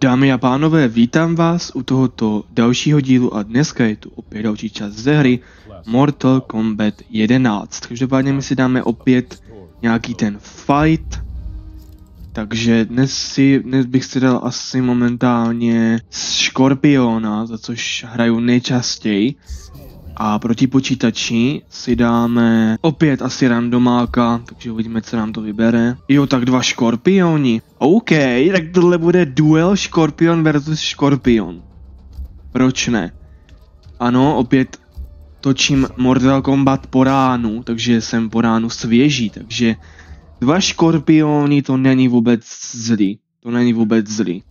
Dámy a pánové, vítám vás u tohoto dalšího dílu a dneska je tu opět další část ze hry Mortal Kombat 11. Každopádně my si dáme opět nějaký ten fight. Takže dnes bych si dal asi momentálně Škorpiona, za což hraju nejčastěji. A proti počítači si dáme opět asi randomáka, takže uvidíme, co nám to vybere. Jo, tak 2 škorpioni. OK, tak tohle bude duel škorpion versus škorpion. Proč ne? Ano, opět točím Mortal Kombat po ránu, takže jsem po ránu svěží, takže 2 škorpioni to není vůbec zlý. To není vůbec zlý.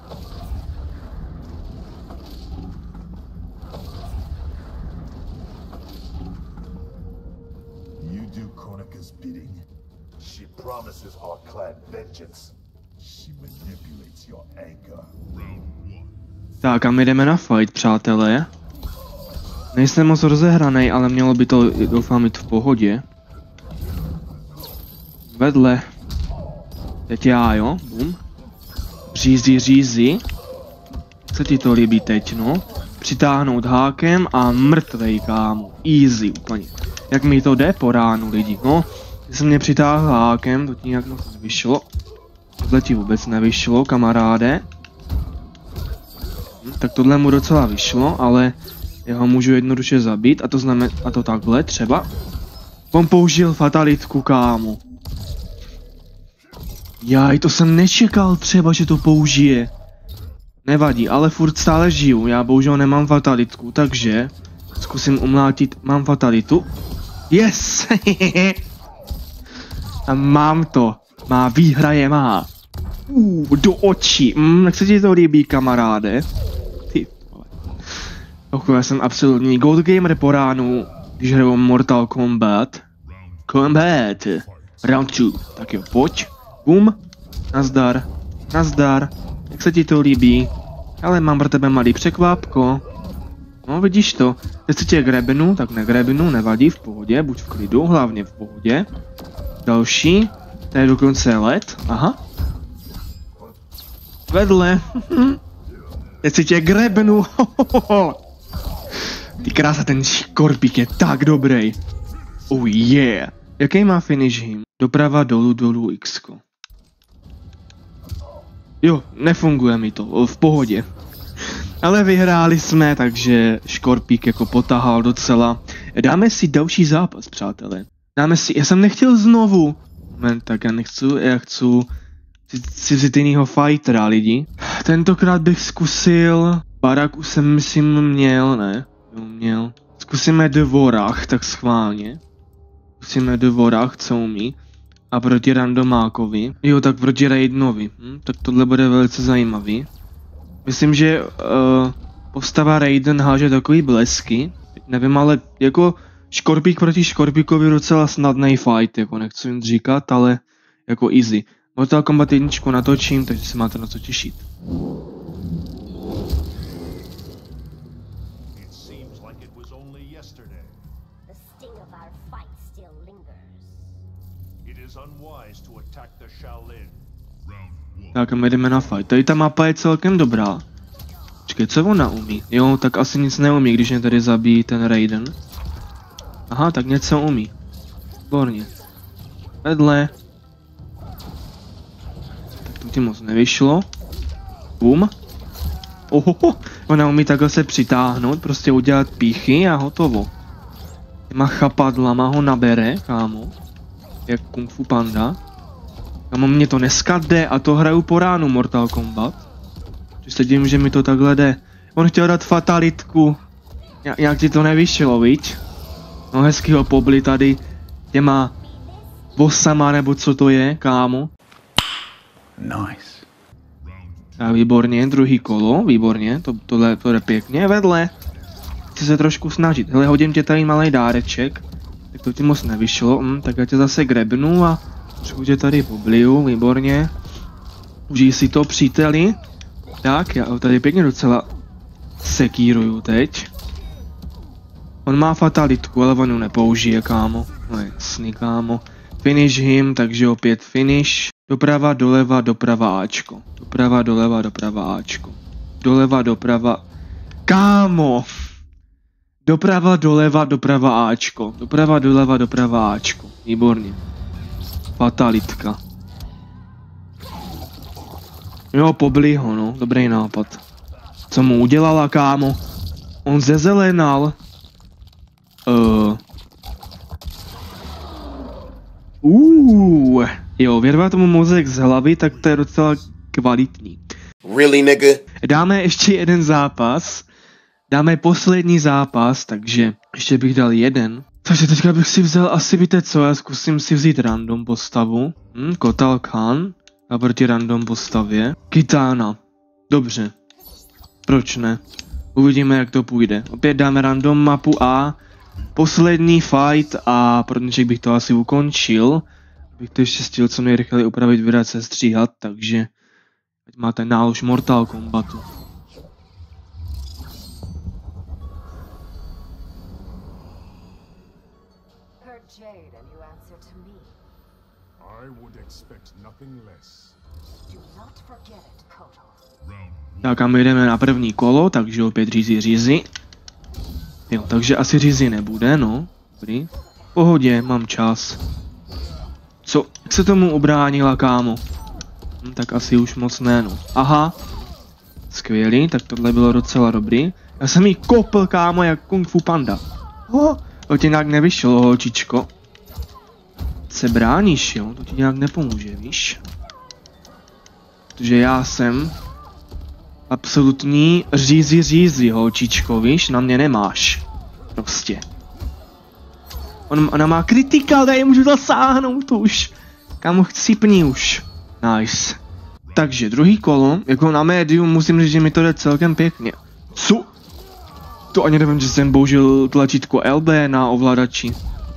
Promises our clan vengeance. She manipulates your anger. Tak a my jdeme na fight, přátelé. Nejsem moc rozehranej, ale mělo by to, doufám, jít v pohodě. Vedle. Teď já, jo? Bum. Řízi. Co ti to líbí teď, no? Přitáhnout hákem a mrtvej, kámo. Easy úplně. Jak mi to jde po ránu, lidi, no? Když jsem mě přitáhl hákem, to ti nějak moc nevyšlo. Tohle ti vůbec nevyšlo, kamaráde. Tak tohle mu docela vyšlo, ale já ho můžu jednoduše zabít, a to znamená, a to takhle třeba. On použil fatalitku, kámo. Jaj, to jsem nečekal třeba, že to použije. Nevadí, ale furt stále žiju, já bohužel nemám fatalitku, takže zkusím umlátit, mám fatalitu. Yes! A mám to. Má výhra je má. Do očí. Jak se ti to líbí, kamaráde? Ty vole. Já jsem absolutní gold gamer po ránu, když hraju Mortal Kombat. Round 2. Tak jo, pojď. Bum. Nazdar. Nazdar. Jak se ti to líbí? Ale mám pro tebe malý překvápko. No, vidíš to. Teď si tě grebnu, tak negrebnu, nevadí, v pohodě, buď v klidu, hlavně v pohodě. Další, to je dokonce led, aha. Vedle, teď si tě grebnu, Ty krása, ten škorpík je tak dobrý. Oh yeah. Jaký má finish him? Doprava, dolů, x-ko. Jo, nefunguje mi to, v pohodě. Ale vyhráli jsme, takže škorpík jako potahal docela. Dáme si další zápas, přátelé. Dáme si, já jsem nechtěl znovu. Moment, tak já chci si vzít jinýho fightera, lidi. Tentokrát bych zkusil, Baraku jsem myslím měl, ne? Jo, měl. Zkusíme Dvorah, tak schválně. Zkusíme Dvorah, co umí. A proti randomákovi. Jo, tak proti Raidenovi. Tak tohle bude velice zajímavý. Myslím, že postava Raiden háže takový blesky. Nevím, ale jako škorpík proti škorpíkovi docela snadný fight, jako nechci jim říkat, ale jako easy. Mortal Kombat 1 natočím, takže se máte na co těšit. Tak a my jdeme na fight. Tady ta mapa je celkem dobrá. Počkej, co ona umí? Jo, tak asi nic neumí, když mě tady zabíjí ten Raiden. Aha, tak něco umí. Výborně. Vedle. Tak to ti moc nevyšlo. Bum. Ohoho, ona umí takhle se přitáhnout, prostě udělat píchy a hotovo. Těma chapadlama ho nabere, kámo. Jak Kung Fu Panda. Kámo, mě to dneska jde a to hraju po ránu Mortal Kombat. Že se divím, že mi to takhle jde. On chtěl dát fatalitku. Jak ti to nevyšlo, viď? No hezky ho pobli tady těma vosama, nebo co to je, kámo. Nice. Tak výborně, druhý kolo, výborně, tohle je pěkně, vedle. Chci se trošku snažit, hele, hodím tě tady malý dáreček. Tak to ti moc nevyšlo, tak já tě zase grebnu a trošku tě tady pobliju, výborně. Užij si to, příteli. Tak, já ho tady pěkně docela sekíruju teď. On má fatalitku, ale on ju nepoužije, kámo. No jasný, kámo. Finish him, takže opět finish. Doprava, doleva, doprava Ačko. Doprava, doleva, doprava Ačko. Doleva, doprava... Kámo! Doprava, doleva, doprava Ačko. Doprava, doleva, doprava Ačko. Výborně. Fatalitka. Jo, pobili ho, no. Dobrý nápad. Co mu udělala, kámo? On zezelenal. Jo, vyrvat tomu mozek z hlavy, tak to je docela kvalitní. Really, nigga? Dáme ještě jeden zápas. Dáme poslední zápas, takže ještě bych dal jeden. Takže teďka bych si vzal, asi víte co, já zkusím si vzít random postavu. Kotal Khan. A proti random postavě. Kitana. Dobře. Proč ne? Uvidíme, jak to půjde. Opět dáme random mapu a poslední fight a pro dnešek bych to asi ukončil. Bych to ještě stihl co nejrychleji upravit, vydat se stříhat, takže ať máte nálož Mortal Kombatu. Tak a my jdeme na první kolo, takže opět řízi. Jo, takže asi řízi nebude, no. Dobrý. V pohodě, mám čas. Co? Jak se tomu ubránila, kámo? Tak asi už moc ne, no. Aha. Skvělý, tak tohle bylo docela dobrý. Já jsem jí kopl, kámo, jak Kung Fu Panda. To ti nějak nevyšlo, holčičko. Se bráníš, jo? To ti nějak nepomůže, víš? Protože já jsem absolutní řízi, holčičko, víš? Na mě nemáš. Prostě. Ona má kritikal, daj můžu zasáhnout to už. Kámo, chcípni už. Nice. Takže druhý kolo, jako na médium musím říct, že mi to jde celkem pěkně. Co? To ani nevím, že jsem použil tlačítko LB na ovladači.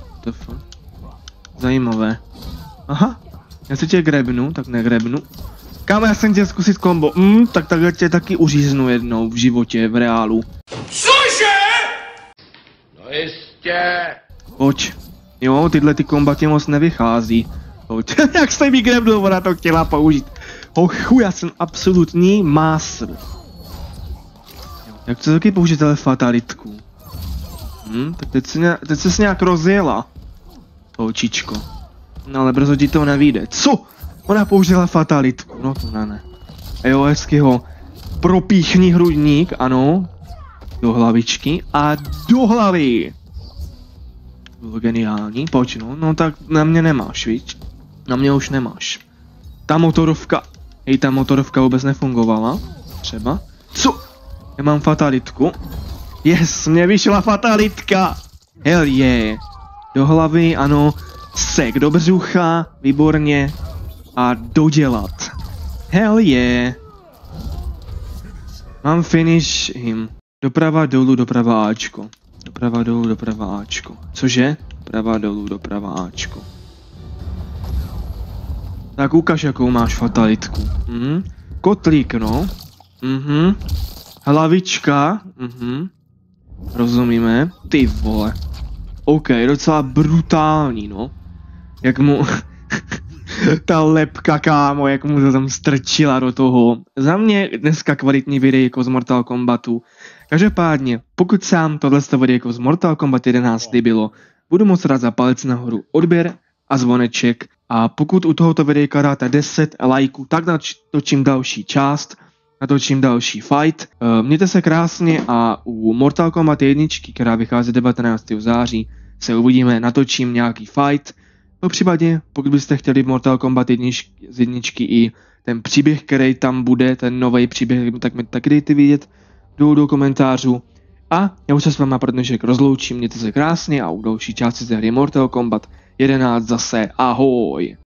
Zajímavé. Aha, já se tě grebnu, tak negrebnu. Kámo, já jsem chtěl zkusit kombo. Tak takhle tě taky uříznu jednou v životě, v reálu. Cože? No jistě. Pojď. Jo, tyhle ty kombatě moc nevychází. Pojď. Jak se mi grebnul, ona to chtěla použít. Hochu, já jsem absolutní master. Jak to taky použít tele fatalitku? Tak teď se nějak rozjela. Holčičko. No ale brzo ti to nevíde. Co? Ona použila fatalitku. No to ne. Jo, hezky ho propíchni hrudník, ano. Do hlavičky a do hlavy. Bylo geniální, pojď no. No tak na mě nemáš, víš? Na mě už nemáš. Ta motorovka. Ta motorovka vůbec nefungovala. Třeba. Co? Já mám fatalitku. Yes, mě vyšla fatalitka. Hell yeah. Do hlavy, ano. Sek do břucha, výborně. A dodělat. Hell yeah. Mám finish him. Doprava dolů, doprava Ačko. Doprava dolů, doprava Ačko. Cože? Doprava dolů, doprava Ačko. Tak ukaž, jakou máš fatalitku. Kotlík, no. Hlavička. Rozumíme. Ty vole. OK, docela brutální, no. Jak mu... ta lepka, kámo, jak mu to tam strčila do toho. Za mě dneska kvalitní videjko z Mortal Kombatu. Každopádně, pokud se vám tohle videjko z Mortal Kombat 11 líbilo, budu moc rád za palec nahoru, odběr a zvoneček. A pokud u tohoto videjka dáte 10 lajků, tak natočím další část, natočím další fight. Mějte se krásně a u Mortal Kombat 1, která vychází 19. září, se uvidíme, natočím nějaký fight. Po případě, pokud byste chtěli Mortal Kombat 1 z jedničky i ten příběh, který tam bude, ten nový příběh, tak mi taky dejte vidět do komentářů. A já už se s váma pro dnešek rozloučím, mějte se krásně a u další části ze hry Mortal Kombat 11 zase ahoj!